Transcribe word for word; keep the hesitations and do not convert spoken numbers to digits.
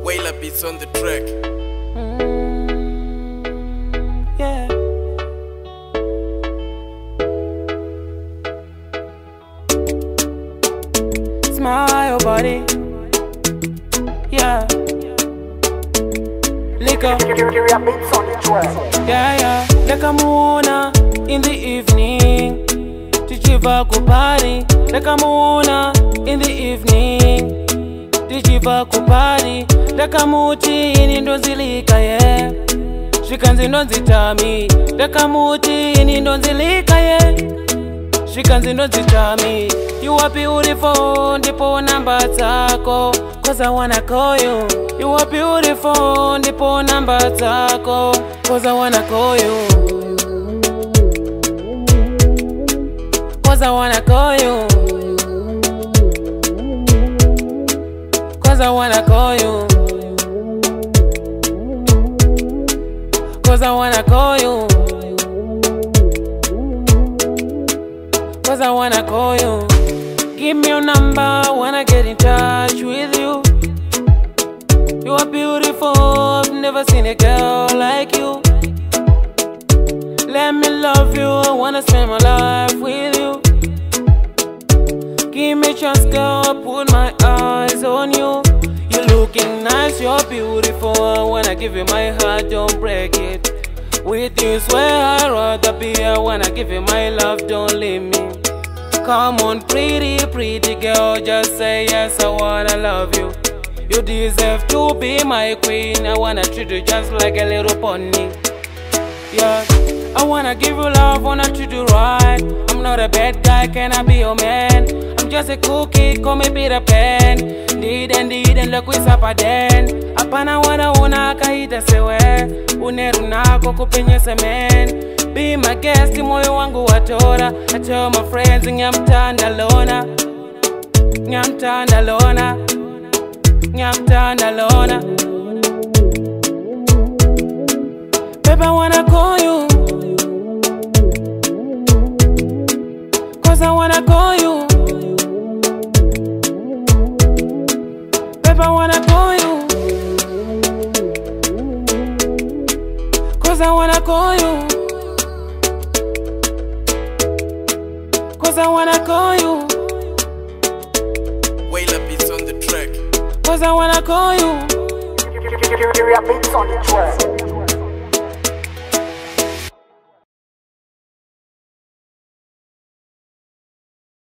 Wyler beats on the track. Mm, yeah. Smile, body. Yeah. Liquor. Yeah, yeah. Nakamuona in the evening. Tichiva kupari. Nakamuona in the evening. Tichiva kupari. Ndakamuti ini ndonzilika yeah. Shikanzi ndonzitami. Ndakamuti ini ndonzilika yeah. Shikanzi ndonzitami. You are beautiful, ndipo namba zako. Cause I wanna call you. You are beautiful, ndipo namba zako. Cause I wanna call you. Cause I wanna call you. Cause I wanna call you. Cause I wanna call you. Cause I wanna call you. Give me your number, wanna get in touch with you. You are beautiful, I've never seen a girl like you. Let me love you, I wanna spend my life with you. Give me a chance, girl, put my eyes on you. You're looking nice, you're beautiful, I wanna give you my heart, don't break it. With you, swear I'd rather be, I wanna give you my love, don't leave me. Come on, pretty, pretty girl, just say yes, I wanna love you. You deserve to be my queen, I wanna treat you just like a little pony. Yeah, I wanna give you love, wanna treat you right. I'm not a bad guy, can I be your man? I'm just a cookie, call me Peter Pan. Need and need and look with up then. Apana wana una kaita sewe. Uneru nako kupenye semen. Be my guest, moyo wangu watora. I tell my friends, nyamtanda lona. Nyamtanda lona. Nyamtanda lona. Baby, I wanna call you. Cause I wanna call you. Baby, I wanna call you. Cause I wanna call you. Cause I wanna call you. Wyler beats on the track. Cause I wanna call you. Beats on the track.